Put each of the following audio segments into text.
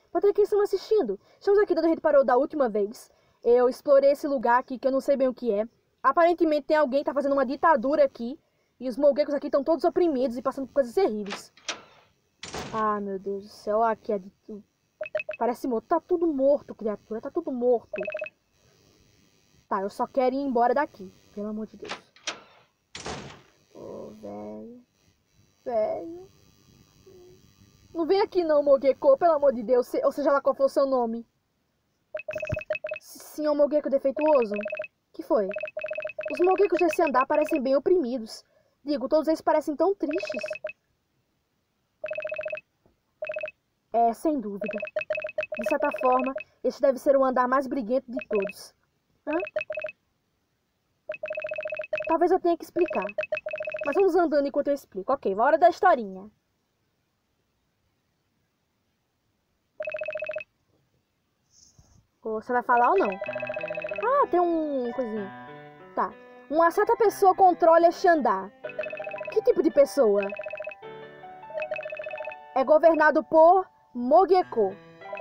Pra ter quem estão assistindo. Estamos aqui onde a gente parou da última vez. Eu explorei esse lugar aqui que eu não sei bem o que é. Aparentemente tem alguém que tá fazendo uma ditadura aqui. E os Mogekos aqui estão todos oprimidos e passando por coisas terríveis. Ah, meu Deus do céu. Aqui é de tudo. Parece morto. Tá tudo morto, criatura. Tá tudo morto. Tá, eu só quero ir embora daqui. Pelo amor de Deus. Ô, velho. Velho. Não vem aqui não, Mogeko, pelo amor de Deus. Ou seja lá qual for o seu nome. Senhor Mogeko defeituoso. Que foi? Os Mogekos desse andar parecem bem oprimidos. Digo, todos eles parecem tão tristes. É, sem dúvida. De certa forma, este deve ser o andar mais briguento de todos. Hã? Talvez eu tenha que explicar. Mas vamos andando enquanto eu explico. Ok, hora da historinha. Você vai falar ou não? Ah, tem um coisinho. Tá. Uma certa pessoa controla este andar. Que tipo de pessoa? É governado por Mogeko.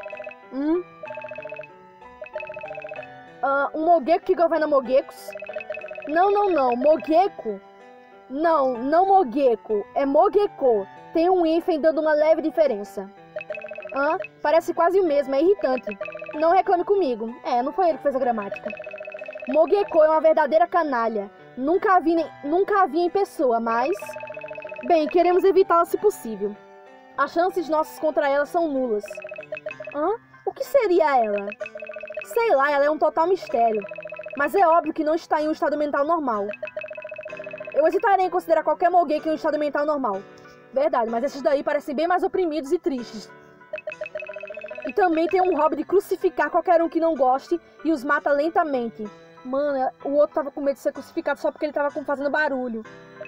Um Mogeko que governa Mogekos? Não. Mogeko? Não Mogeko. É Mogeko. Tem um hífen dando uma leve diferença. Parece quase o mesmo, é irritante. Não reclame comigo. Não foi ele que fez a gramática. Mogeko é uma verdadeira canalha. Nunca a vi em pessoa, mas... Bem, queremos evitá-la se possível. As chances nossas contra ela são nulas. O que seria ela? Sei lá, ela é um total mistério. Mas é óbvio que não está em um estado mental normal. Eu hesitarei em considerar qualquer Mogeko em um estado mental normal. Verdade, mas esses daí parecem bem mais oprimidos e tristes. E também tem um hobby de crucificar qualquer um que não goste e os mata lentamente. Mano, o outro tava com medo de ser crucificado só porque ele tava fazendo barulho.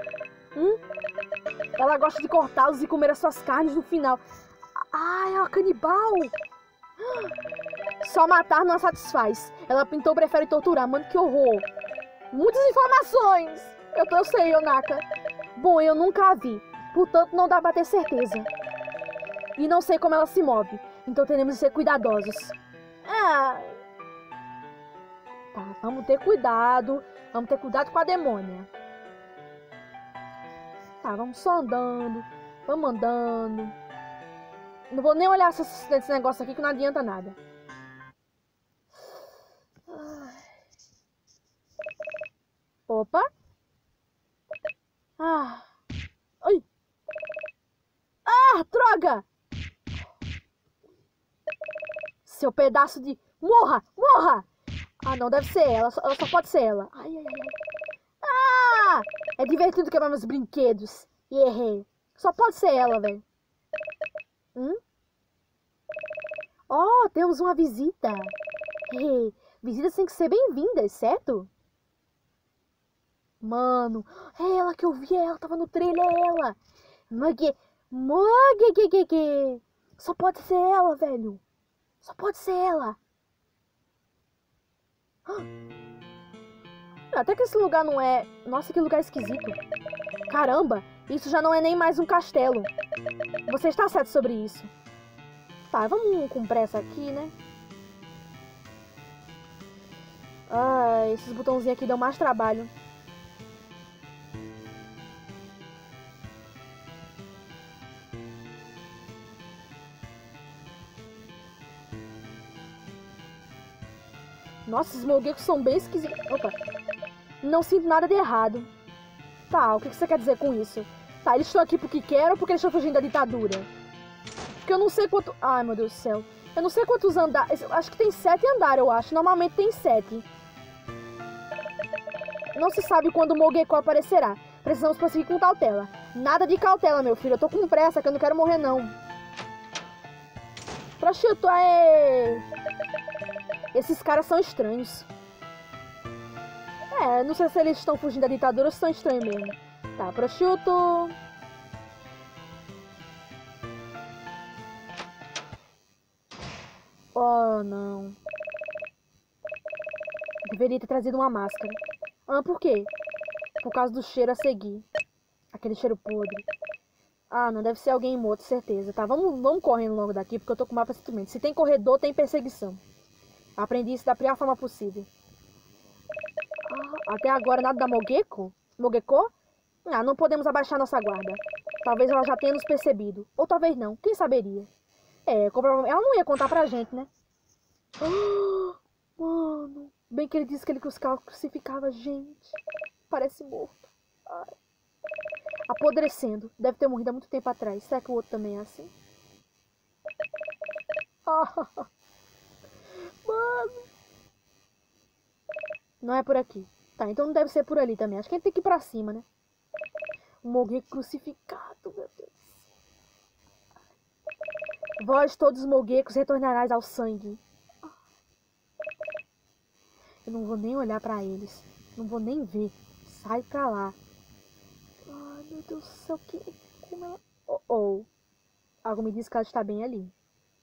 Ela gosta de cortá-los e comer as suas carnes no final. É uma canibal! Só matar não a satisfaz. Ela pintou, prefere torturar. Mano, que horror! Muitas informações! Eu sei, Onaka. Bom, eu nunca a vi. Portanto, não dá pra ter certeza. E não sei como ela se move. Então teremos de ser cuidadosos. Tá, vamos ter cuidado. Vamos ter cuidado com a demônia. Tá, vamos só andando. Vamos andando. Não vou nem olhar esse negócio aqui que não adianta nada. Opa. Ai. Droga! Seu pedaço de... Morra! Não, deve ser ela. Só pode ser ela. Ai. É divertido quebrar meus brinquedos. E errei. Só pode ser ela, velho. Temos uma visita. Visitas têm que ser bem-vindas, certo? Mano, é ela que eu vi. Ela tava no trailer, é ela. Mogekeke. Só pode ser ela, velho. Só pode ser ela. Até que esse lugar não é... Nossa, que lugar esquisito. Caramba, isso já não é nem mais um castelo. Você está certo sobre isso. Tá, vamos com pressa aqui, né? Esses botãozinhos aqui dão mais trabalho. Nossa, esses Mogekos são bem esquisitos. Opa. Não sinto nada de errado. Tá, o que você quer dizer com isso? Tá, eles estão aqui porque querem ou porque eles estão fugindo da ditadura? Porque eu não sei quanto... Ai, meu Deus do céu. Eu não sei quantos andares... Acho que tem 7 andares, eu acho. Normalmente tem 7. Não se sabe quando o Mogeko aparecerá. Precisamos prosseguir com cautela. Nada de cautela, meu filho. Eu tô com pressa, que eu não quero morrer, não. Prosciutto, esses caras são estranhos. Não sei se eles estão fugindo da ditadura ou se são estranhos mesmo. Tá, prosciutto. Oh, não. Deveria ter trazido uma máscara. Por quê? Por causa do cheiro a seguir. Aquele cheiro podre. Ah, não, deve ser alguém morto, certeza. Tá, vamos correndo logo daqui, porque eu tô com mapa sentimento. Se tem corredor, tem perseguição. Aprendi isso da pior forma possível. Ah, até agora nada da Mogeko? Mogeko? Ah, não podemos abaixar nossa guarda. Talvez ela já tenha nos percebido. Ou talvez não, quem saberia? Ela não ia contar pra gente, né? Ah, mano, bem que ele disse que ele crucificava a gente. Parece morto. Ai. Apodrecendo. Deve ter morrido há muito tempo atrás. Será que o outro também é assim? Ah, mano. Não é por aqui. Tá, então não deve ser por ali também. Acho que a gente tem que ir pra cima, né? O Mogeko crucificado, meu Deus. Vós, todos os Mogekos, retornarás ao sangue. Eu não vou nem olhar pra eles. Não vou nem ver. Sai pra lá. Ai, meu Deus do céu. Como ela... Oh. Algo me diz que ela está bem ali.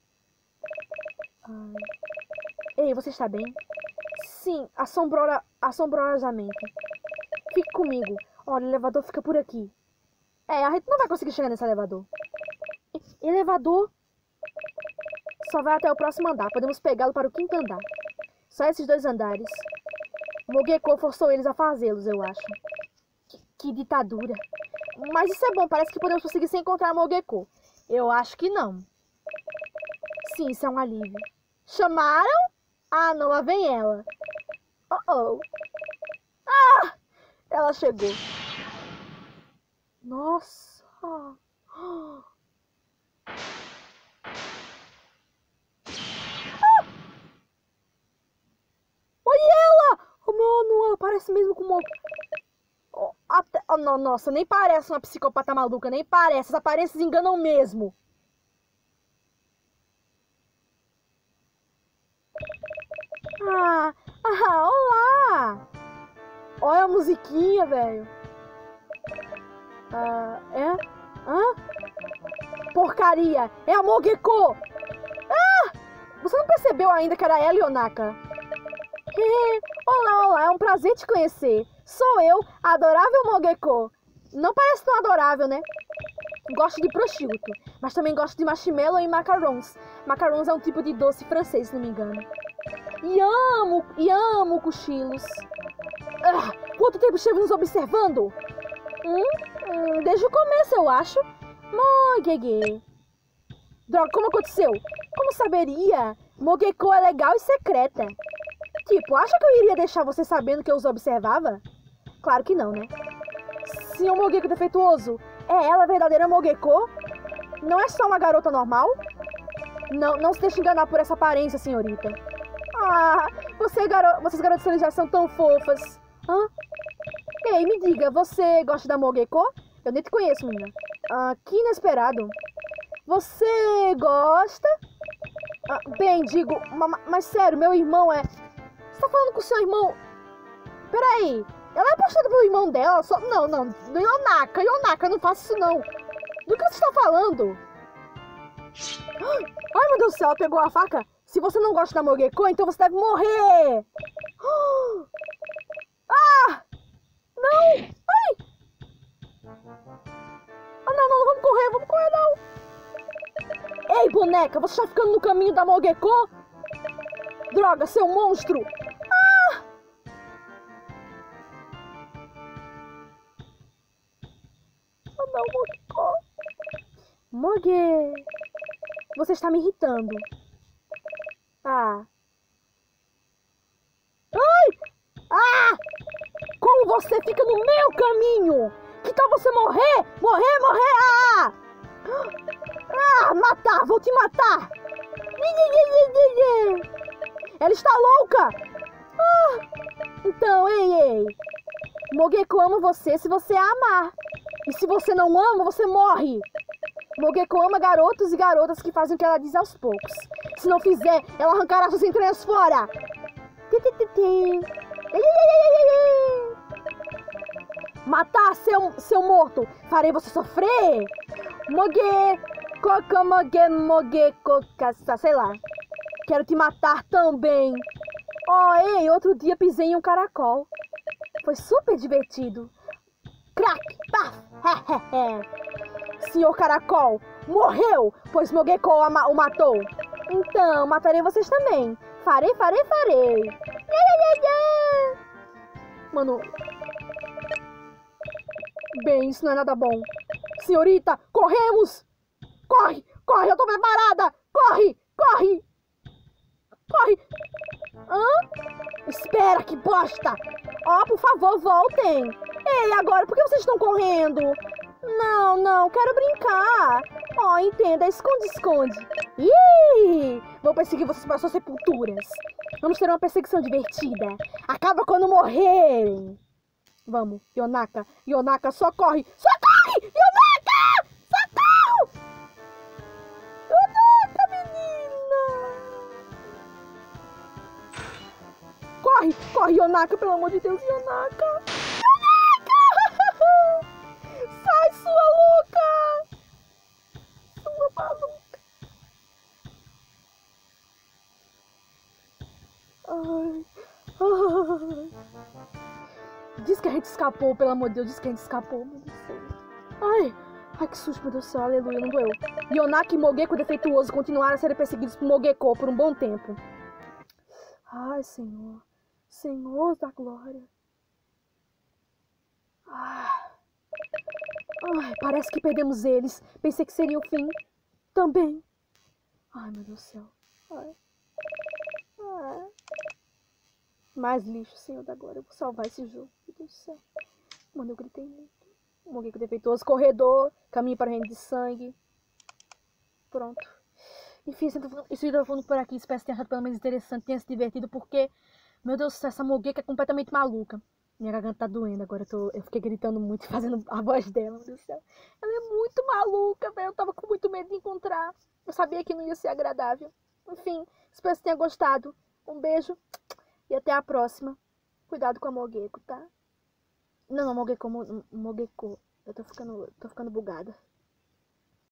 Ai. Ei, você está bem? Sim, assombrosamente. Fique comigo. Olha, o elevador fica por aqui. A gente não vai conseguir chegar nesse elevador. Elevador? Só vai até o próximo andar. Podemos pegá-lo para o 5º andar. Só esses 2 andares. Mogeko forçou eles a fazê-los, eu acho. Que ditadura. Mas isso é bom. Parece que podemos conseguir se encontrar Mogeko. Eu acho que não. Sim, isso é um alívio. Chamaram? Ah, não. Lá vem ela. Oh. Ah! Ela chegou. Nossa. Olha ela! Oh, mano, ela parece mesmo com uma... nossa, nem parece uma psicopata maluca, nem parece. As aparências enganam mesmo. Olá! Olha a musiquinha, velho. Porcaria! É a Mogeko! Você não percebeu ainda que era ela e Onaka? Olá, é um prazer te conhecer. Sou eu, a adorável Mogeko. Não parece tão adorável, né? Gosto de prosciutto, mas também gosto de marshmallow e macarons. Macarons é um tipo de doce francês, se não me engano. E amo cochilos. Quanto tempo esteve nos observando? Desde o começo, eu acho. Mogege. Droga, como aconteceu? Como saberia? Mogeko é legal e secreta. Tipo, acha que eu iria deixar você sabendo que eu os observava? Claro que não, né? Sim, o Mogeko defeituoso. É ela a verdadeira Mogeko? Não é só uma garota normal? Não se deixe enganar por essa aparência, senhorita. Vocês garotas já são tão fofas. Ei, me diga, você gosta da Mogeko? Eu nem te conheço, menina. Que inesperado. Você gosta? Bem, digo, mas sério, meu irmão é... Você tá falando com o seu irmão... Peraí, ela é apaixonada pelo irmão dela? Não, Yonaka, não faça isso não. Do que você tá falando? Ai, meu Deus do céu, ela pegou a faca? Se você não gosta da Mogeko, então você deve morrer! Não! Ai! Não, vamos correr não! Ei, boneca, você tá ficando no caminho da Mogeko? Droga, seu monstro! Não, Mogeko! Moge! Você está me irritando. Ai! Como você fica no meu caminho? Que tal você morrer? Morrer! Matar! Vou te matar! Ela está louca! Então, ei! Mogeko ama você se você a amar. E se você não ama, você morre! Mogeko ama garotos e garotas que fazem o que ela diz aos poucos. Se não fizer, ela arrancará suas entranhas fora! Matar, seu morto! Farei você sofrer! Sei lá. Quero te matar também! Ei, outro dia pisei em um caracol. Foi super divertido. Crack! Paf! Se senhor Caracol. Morreu, pois Mogeko o matou. Então, matarei vocês também. Farei. Mano... Bem, isso não é nada bom. Senhorita, corremos! Corre, eu tô preparada! Corre! Hã? Espera, que bosta! Ó, por favor, voltem! Ei, agora, por que vocês estão correndo? Não, quero brincar! Ó, entenda, esconde! Ih! Vou perseguir vocês para suas sepulturas! Vamos ter uma perseguição divertida! Acaba quando morrerem! Vamos, Yonaka, socorre! Yonaka! Socorro! Yonaka, menina! Corre, Yonaka, pelo amor de Deus, Yonaka! Sai, sua louca! Sua maluca! Ai. Diz que a gente escapou, pelo amor de Deus, diz que a gente escapou, meu Deus do céu. Ai, que susto, meu Deus do céu, aleluia, não doeu. Yonaka e Mogeko defeituoso continuaram a ser perseguidos por Mogeko por um bom tempo. Ai, Senhor da glória. Ai, parece que perdemos eles. Pensei que seria o fim. Também. Ai, meu Deus do céu. Ai. Mais lixo, Senhor da glória. Eu vou salvar esse jogo. Meu Deus do céu. Mano, eu gritei muito. Mogeko defeituoso. Corredor. Caminho para o reino de sangue. Pronto. Enfim, esse vídeo eu vou por aqui. Espero que tenha achado pelo menos interessante. Tenha se divertido. Porque, meu Deus do céu, essa Mogeko é completamente maluca. Minha garganta tá doendo agora. Eu fiquei gritando muito e fazendo a voz dela. Meu Deus do céu. Ela é muito maluca, velho. Eu tava com muito medo de encontrar. Eu sabia que não ia ser agradável. Enfim, espero que tenha gostado. Um beijo. E até a próxima. Cuidado com a Mogeko, tá? Não, Mogeko. Eu tô ficando bugada.